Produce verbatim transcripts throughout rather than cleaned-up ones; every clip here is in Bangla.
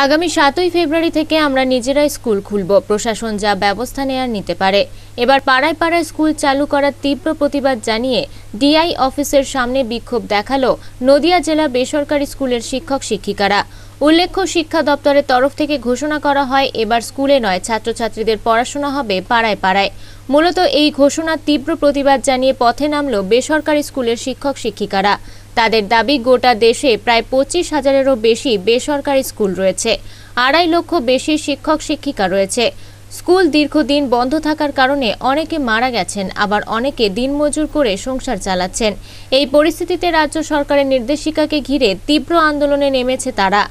আগামী সাতই ফেব্রুয়ারি থেকে আমরা নিজেরাই স্কুল খুলব, প্রশাসন যা ব্যবস্থা নেয়ার নিতে পারে। এবার পাড়ায় পাড়ায় স্কুল চালু করার তীব্র প্রতিবাদ জানিয়ে ডিআই অফিসের সামনে বিক্ষোভ দেখালো নদিয়া জেলা বেসরকারি স্কুলের শিক্ষক শিক্ষিকারা। উল্লেখ্য, শিক্ষা দপ্তরের তরফ থেকে ঘোষণা করা হয় এবার স্কুলে নয়, ছাত্রছাত্রীদের পড়াশোনা হবে পাড়ায় পাড়ায়। মূলত এই ঘোষণার তীব্র প্রতিবাদ জানিয়ে পথে নামল বেসরকারি স্কুলের শিক্ষক শিক্ষিকারা। তাদের দাবি, গোটা দেশে প্রায় পঁচিশ হাজারেরও বেশি বেসরকারি স্কুল রয়েছে, আড়াই লক্ষ বেশি শিক্ষক শিক্ষিকা রয়েছে। স্কুল দীর্ঘদিন বন্ধ থাকার কারণে অনেকে মারা গেছেন, আবার অনেকে দিনমজুর করে সংসার চালাচ্ছেন। এই পরিস্থিতিতে রাজ্য সরকারের নির্দেশিকাকে ঘিরে তীব্র আন্দোলনে নেমেছে তারা।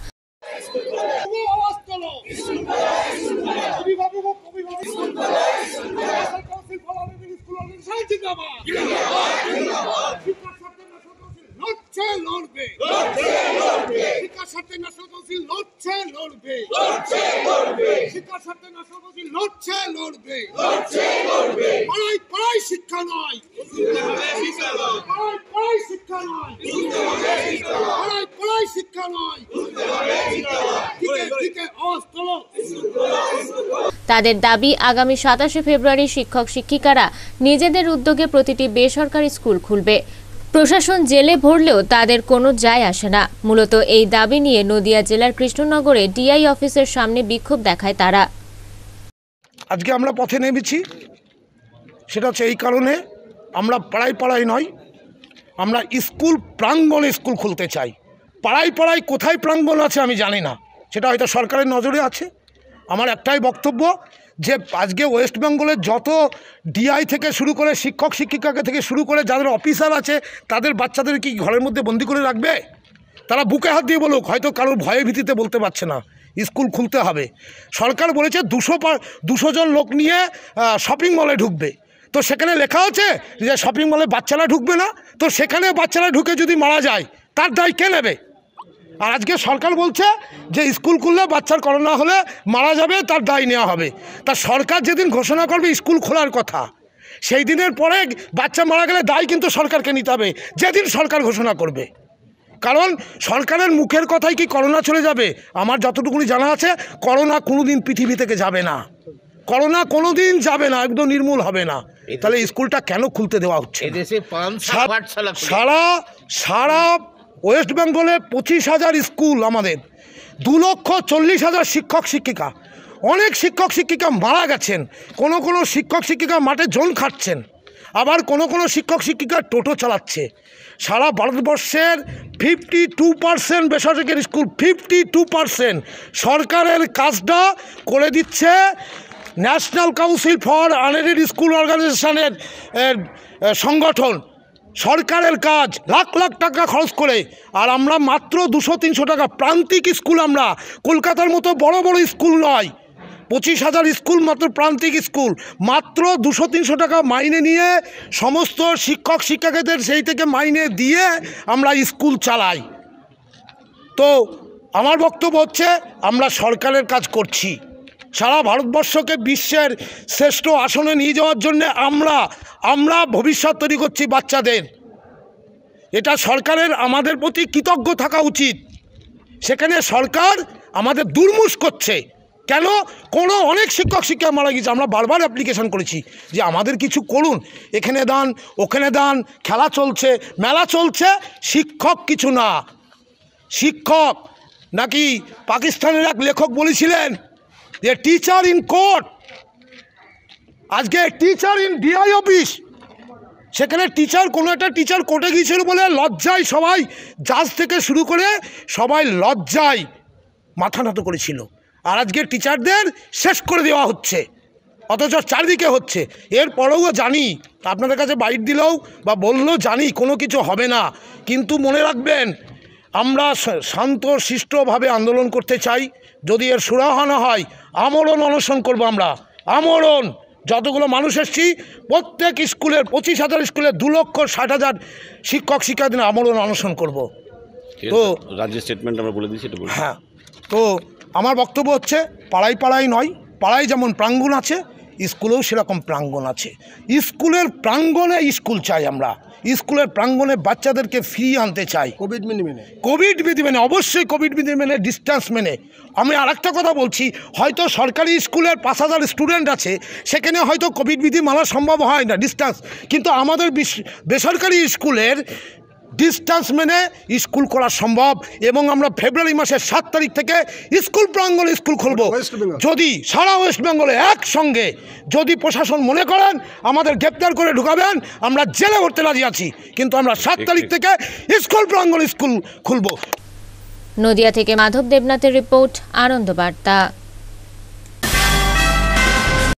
শিক্ষা নয়, শিক্ষা নয়। তাদের দাবি, আগামী সাতাশে ফেব্রুয়ারি শিক্ষক শিক্ষিকারা নিজেদের উদ্যোগে প্রতিটি বেসরকারি স্কুল খুলবে। প্রশাসন জেলে ভরলেও তাদের কোনো যায় আসে না। মূলত এই দাবি নিয়ে নদিয়া জেলার কৃষ্ণনগরে ডিআই অফিসের সামনে বিক্ষোভ দেখায় তারা। আজকে আমরা পথে নেমেছি, সেটা হচ্ছে এই কারণে, আমরা পাড়ায় পাড়ায় নয়, আমরা স্কুল প্রাঙ্গণে স্কুল খুলতে চাই। পাড়ায় পাড়ায় কোথায় প্রাঙ্গণ আছে আমি জানি না, সেটা হয়তো সরকারের নজরে আছে। আমার একটাই বক্তব্য যে আজকে ওয়েস্ট বেঙ্গলের যত ডিআই থেকে শুরু করে শিক্ষক শিক্ষিকাকে থেকে শুরু করে যাদের অফিসার আছে, তাদের বাচ্চাদের কি ঘরের মধ্যে বন্দি করে রাখবে? তারা বুকে হাত দিয়ে বলুক, হয়তো কারোর ভয়ে ভীতিতে বলতে পারছে না স্কুল খুলতে হবে। সরকার বলেছে দুশো দুশো জন লোক নিয়ে শপিং মলে ঢুকবে, তো সেখানে লেখা আছে যে শপিং মলে বাচ্চারা ঢুকবে না, তো সেখানে বাচ্চারা ঢুকে যদি মারা যায় তার দায় কে নেবে? আর আজকে সরকার বলছে যে স্কুল খুললে বাচ্চার করোনা হলে মারা যাবে, তার দায় নেওয়া হবে। তা সরকার যেদিন ঘোষণা করবে স্কুল খোলার কথা, সেই দিনের পরে বাচ্চা মারা গেলে দায় কিন্তু সরকারকে নিতে হবে, যেদিন সরকার ঘোষণা করবে। কারণ সরকারের মুখের কথাই কি করোনা চলে যাবে? আমার যতটুকুনি জানা আছে, করোনা কোনো দিন পৃথিবী থেকে যাবে না, করোনা কোনো দিন যাবে না, একদম নির্মূল হবে না। তাহলে স্কুলটা কেন খুলতে দেওয়া হচ্ছে? সারা সারা ওয়েস্ট বেঙ্গলে পঁচিশ হাজার স্কুল, আমাদের দু লক্ষ চল্লিশ হাজার শিক্ষক শিক্ষিকা, অনেক শিক্ষক শিক্ষিকা মারা গেছেন, কোনো কোনো শিক্ষক শিক্ষিকা মাঠে জোন খাটছেন, আবার কোনো কোনো শিক্ষক শিক্ষিকা টোটো চালাচ্ছে। সারা ভারতবর্ষের ফিফটি টু পার্সেন্ট বেসরকারি স্কুল, ফিফটি টু পার্সেন্ট সরকারের কাজটা করে দিচ্ছে national council for unaided school অর্গানাইজেশনের সংগঠন। সরকারের কাজ লাখ লাখ টাকা খরচ করে, আর আমরা মাত্র দুশো তিনশো টাকা প্রান্তিক স্কুল, আমরা কলকাতার মতো বড় বড় স্কুল নয়, পঁচিশ হাজার স্কুল মাত্র প্রান্তিক স্কুল, মাত্র দুশো তিনশো টাকা মাইনে নিয়ে সমস্ত শিক্ষক শিক্ষিকাদের সেই থেকে মাইনে দিয়ে আমরা স্কুল চালাই। তো আমার বক্তব্য হচ্ছে, আমরা সরকারের কাজ করছি, সারা ভারতবর্ষকে বিশ্বের শ্রেষ্ঠ আসনে নিয়ে যাওয়ার জন্য আমরা আমরা ভবিষ্যৎ তৈরি করছি বাচ্চাদের। এটা সরকারের আমাদের প্রতি কৃতজ্ঞ থাকা উচিত। সেখানে সরকার আমাদের দুর্মুষ করছে কেন? কোনো অনেক শিক্ষক শিক্ষা মারা গেছে, আমরা বারবার অ্যাপ্লিকেশন করেছি যে আমাদের কিছু করুন, এখানে দান ওখানে দান, খেলা চলছে মেলা চলছে, শিক্ষক কিছু না। শিক্ষক নাকি পাকিস্তানের এক লেখক বলেছিলেন যে টিচার ইন কোর্ট, আজকে টিচার ইন ডিআই অফিস। সেখানে টিচার, কোনো একটা টিচার কোর্টে গিয়েছিল বলে লজ্জায় সবাই, জাজ থেকে শুরু করে সবাই লজ্জায় মাথা নত করেছিল, আর আজকে টিচারদের শেষ করে দেওয়া হচ্ছে, অথচ চারদিকে হচ্ছে। এরপরেও জানি, আপনাদের কাছে বাইট দিলেও বা বললেও জানি কোনো কিছু হবে না, কিন্তু মনে রাখবেন আমরা শান্ত শিষ্টভাবে আন্দোলন করতে চাই। যদি এর সুরাহা না হয় আমরণ অনশন করবো আমরা, আমরণ। যতগুলো মানুষ এসছি প্রত্যেক স্কুলের পঁচিশ হাজার স্কুলের দু লক্ষ ষাট হাজার শিক্ষক শিক্ষার্থীরা আমরণ অনশন করব। তো রাজ্যের স্টেটমেন্ট আমরা বলে দিচ্ছি। হ্যাঁ, তো আমার বক্তব্য হচ্ছে পাড়ায় পাড়ায় নয়, পাড়ায় যেমন প্রাঙ্গণ আছে স্কুলেও সেরকম প্রাঙ্গণ আছে। স্কুলের প্রাঙ্গণে স্কুল চাই আমরা, স্কুলের প্রাঙ্গণে বাচ্চাদেরকে ফিরিয়ে আনতে চাই কোভিড বিধি মেনে কোভিড বিধি মেনে অবশ্যই কোভিড বিধি মেনে ডিস্টেন্স মেনে। আমি আর একটা কথা বলছি, হয়তো সরকারি স্কুলের পাঁচ হাজার স্টুডেন্ট আছে, সেখানে হয়তো কোভিড বিধি মানা সম্ভব হয় না ডিস্টেন্স, কিন্তু আমাদের বেসরকারি স্কুলের ডিস্টেন্স মেনে স্কুল করা সম্ভব। এবং আমরা ফেব্রুয়ারি মাসের সাত তারিখ থেকে স্কুল প্রাঙ্গণে স্কুল খুলব। যদি সারা ওয়েস্ট বেঙ্গলে একসঙ্গে যদি প্রশাসন মনে করেন আমাদের গ্রেপ্তার করে ঢুকাবেন, আমরা জেলে ভরতে রাজি আছি, কিন্তু আমরা সাত তারিখ থেকে স্কুল প্রাঙ্গণে স্কুল খুলব। নদিয়া থেকে মাধব দেবনাথের রিপোর্ট, আনন্দবার্তা।